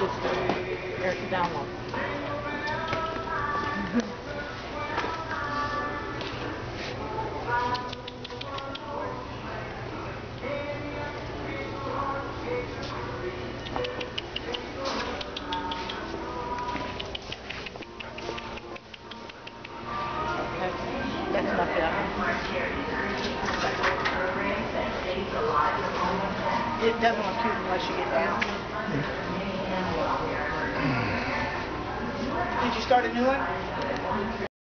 There's the download. That's enough for that. It doesn't look cute unless you get down. Did you start a new one?